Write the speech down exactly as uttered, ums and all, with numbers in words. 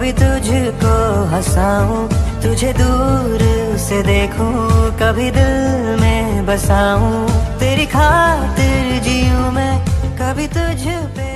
कभी तुझको हंसाऊं, तुझे दूर से देखूं, कभी दिल में बसाऊं, तेरी खातिर जीऊं मैं, कभी तुझ पे